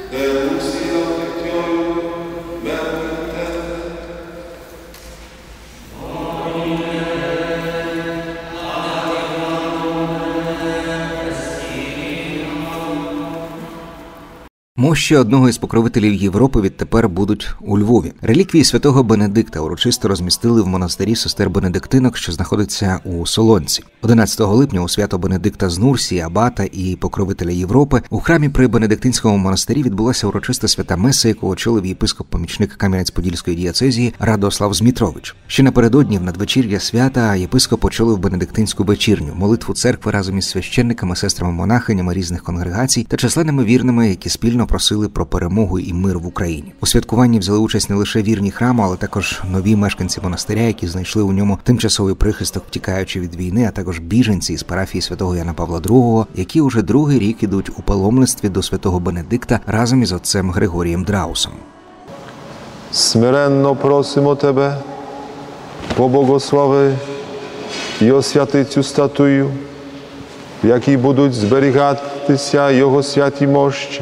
Мощі одного із покровителів Європи відтепер будуть у Львові. Реліквії святого Бенедикта урочисто розмістили в монастирі сестер-бенедиктинок, що знаходиться у Солонці. 11 липня у свято Бенедикта з Нурсії, абата і покровителя Європи у храмі при Бенедиктинському монастирі відбулася урочиста свята меса, яку очолив єпископ-помічник Кам'янець-Подільської дієцезії Радослав Змітрович. Ще напередодні в надвечір'я свята єпископ очолив Бенедиктинську вечірню, молитву церкви разом із священниками, сестрами-монахинями різних конгрегацій та численними вірними, які спільно просили про перемогу і мир в Україні. У святкуванні взяли участь не лише вірні храму, але також нові мешканці монастиря, які знайшли у ньому тимчасовий прихисток, втікаючи від війни, а також біженці із парафії святого Яна Павла II, які уже другий рік ідуть у паломництві до святого Бенедикта разом із отцем Григорієм Драусом. Смиренно просимо Тебе, поблагослови і освяти цю статую, в якій будуть зберігатися Його святі мощі.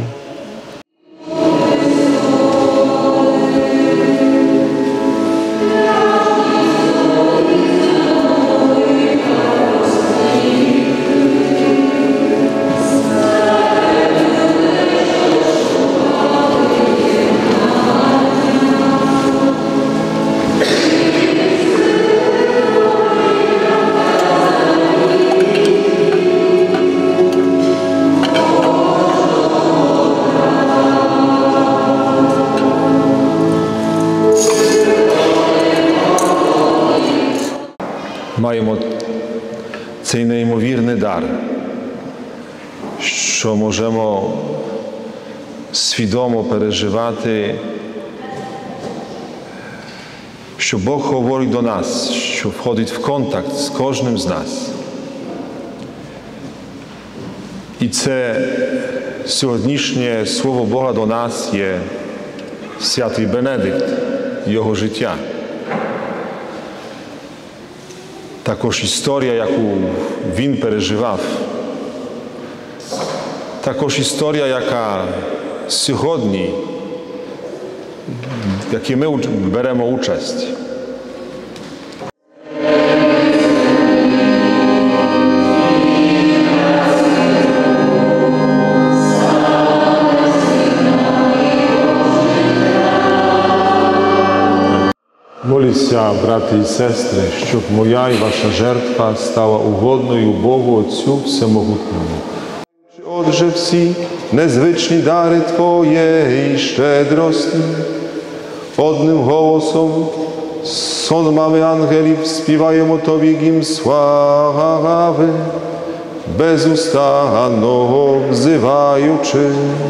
Маємо цей неймовірний дар, що можемо свідомо переживати, що Бог говорить до нас, що входить в контакт з кожним з нас. І це сьогоднішнє Слово Бога до нас є святий Бенедикт, його життя. Також історія, яку він переживав. Також історія, яка сьогодні, в якій ми беремо участь. Моліться, брати і сестри, щоб моя і ваша жертва стала угодною Богу Отцю Всемогутньому. Отже, всі незвичні дари Твоєї щедрості, одним голосом, сонмами ангелів співаємо Тобі гімн слави, безустанно взиваючи.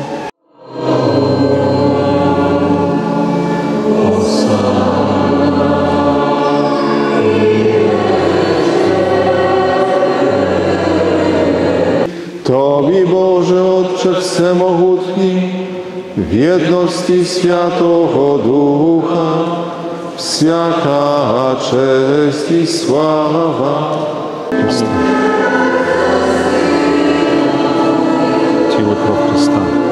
Тобі, Боже, Отче Всемогутній, в єдності Святого Духа, всяка честь і слава. Тіло кров Христа.